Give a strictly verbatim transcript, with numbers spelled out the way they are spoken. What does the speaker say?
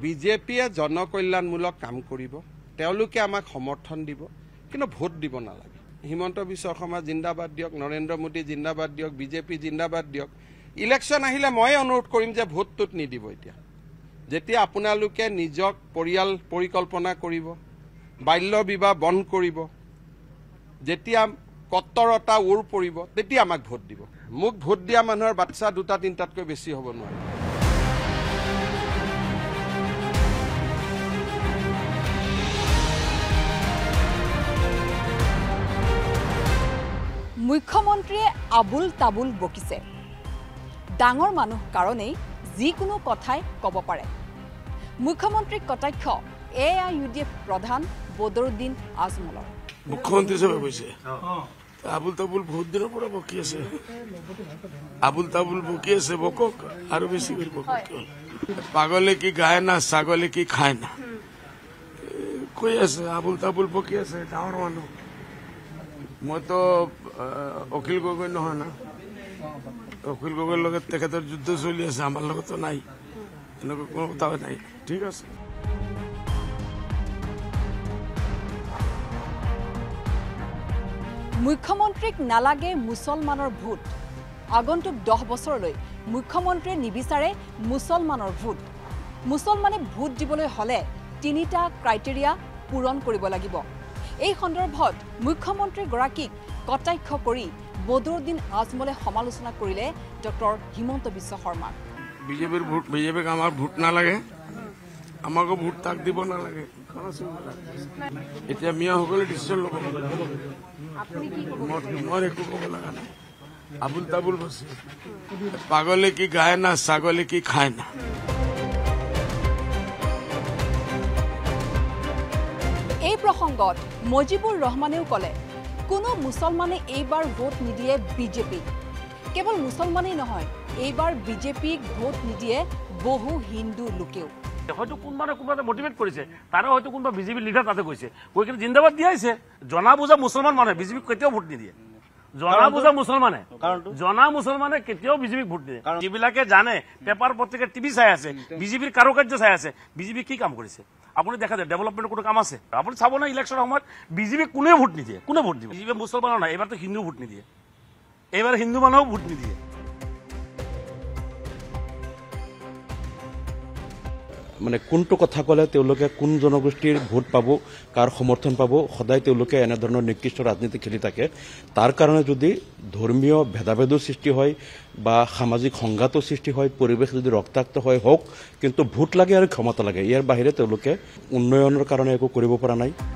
বিজেপিয়ে জনকল্যাণমূলক কাম কৰিব, তেওঁলোকে আমাক সমৰ্থন দিব, কিন্তু ভোট দিব নালাগে। হিমন্ত বিশ্ব শৰ্মা জিন্দাবাদ দিয়ক, নৰেন্দ্ৰ মোদী জিন্দাবাদ দিয়ক, বিজেপি জিন্দাবাদ দিয়ক। ইলেকশ্যন আহিলে মই অনুৰোধ কৰিম যে ভোটটোত নিদিব। এতিয়া যেতিয়া আপোনালোকে নিজক পৰিয়াল পৰিকল্পনা কৰিব, বাল্য বিবাহ বন্ধ কৰিব, যেতিয়া কট্টৰতা উৰ পৰিব, তেতিয়া আমাক ভোট দিব। মোক ভোট দিয়া মানুহৰ বাচ্চা দুটা তিনিটাতকৈ বেছি হ'ব নোৱাৰে। মুখ্যমন্ত্ৰীয়ে আবুল তাবুল বকিছে। ডাঙৰ মানুহ কাৰণেই যিকোনো কথাই ক'ব পাৰে। মুখ্যমন্ত্ৰীক কটাক্ষ A I U D F প্ৰধান বদৰুদ্দিন আজমলৰ। মুখ্যমন্ত্ৰী হিচাপে কৈছে আবুল তাবুল বহুত দিনৰ পৰা বকি আছে। আবুল তাবুল বকি আছে, বকক আৰু বেছি কৰি বকক। পাগলে কি গায় না, ছাগলে কি খায় না, কৈ আছে আবুল তাবুল বকি আছে। ডাঙৰ মানুহ মইতো অখিল গগৈ নহয় না, অখিল গগৈৰ লগত তেখেতৰ যুদ্ধ চলি আছে, আমাৰ লগতো নাই, এনেকুৱা কোনো কথা নাই। ঠিক আছে, মুখ্যমন্ত্ৰীক নালাগে মুছলমানৰ ভোট। আগন্তুক দহ বছৰলৈ মুখ্যমন্ত্ৰীয়ে নিবিচাৰে মুছলমানৰ ভোট। মুছলমানে ভোট দিবলৈ হ'লে তিনিটা ক্ৰাইটেৰিয়া পূৰণ কৰিব লাগিব। এই সন্দৰ্ভত মুখ্যমন্ত্ৰীগৰাকীক কটাক্ষ কৰি বদৰুদ্দিন আজমলে সমালোচনা কৰিলে ডক্টৰ হিমন্ত বিশ্ব শৰ্মাক। বিজেপিৰ ভোট, বিজেপিক আমাৰ ভোট নালাগে, আমাকো ভোট তাক দিব নালাগে। এতিয়া মিয়াসকলে ডিচিশ্যন ল'ব, মই একো ক'ব লগা নাই। আবুল তাবুল বসে, পাগলে কি গায় না, ছাগলে কি খায় না। এই প্ৰসংগত মজিবুৰ ৰহমানেও ক'লে কোনো মুছলমানে এইবাৰ ভোট নিদিয়ে বিজেপিক। কেৱল মুছলমানেই নহয়, এইবাৰ বিজেপিক ভোট নিদিয়ে বহু হিন্দু লোকেও। হয়তো কোনোবা না কোনোবা মটিভেট কৰিছে, তারা হয়তো কোনোবা বিজেপি লিডাৰ তাতে গৈছে, গৈ কিনে জিন্দাবাদ দিয়াইছে। জনা বুজা মুছলমান মানুহে বিজেপিক কেতিয়াও ভোট নিদিয়ে। জনা বুজা মুছলমানে জনা মুছলমানে কেতিয়াও বিজেপিক ভোট নিদিয়ে। যিবিলাকে জানে, পেপাৰ পত্ৰিকা টিভি চাই আছে, বিজেপিৰ কাৰুকাৰ্য চাই আছে, বিজেপি কি কাম কৰিছে আপুনি দেখা যায়। ডেভেলপমেণ্টৰ কোনো কাম আছে আপুনি চাব না। ইলেকশ্যনৰ সময়ত বিজেপিক কোনেও ভোট নিদিয়ে, কোনে ভোট দিব? বিজেপি মুছলমানৰ নাই, এইবাৰতো হিন্দু ভোট নিদিয়ে, এইবাৰ হিন্দু মানুহও ভোট নিদিয়ে। মানে কোনটো কথা ক'লে তেওঁলোকে কোন জনগোষ্ঠীৰ ভোট পাব, কাৰ সমৰ্থন পাব, সদায় তেওঁলোকে এনেধৰণৰ নিকৃষ্ট ৰাজনীতি খেলি থাকে। তাৰ কাৰণে যদি ধৰ্মীয় ভেদাভেদৰ সৃষ্টি হয় বা সামাজিক সংঘাতৰ সৃষ্টি হয়, পৰিৱেশ যদি ৰক্তাক্ত হয় হওক, কিন্তু ভোট লাগে আৰু ক্ষমতা লাগে। ইয়াৰ বাহিৰে তেওঁলোকে উন্নয়নৰ কাৰণে একো কৰিব পৰা নাই।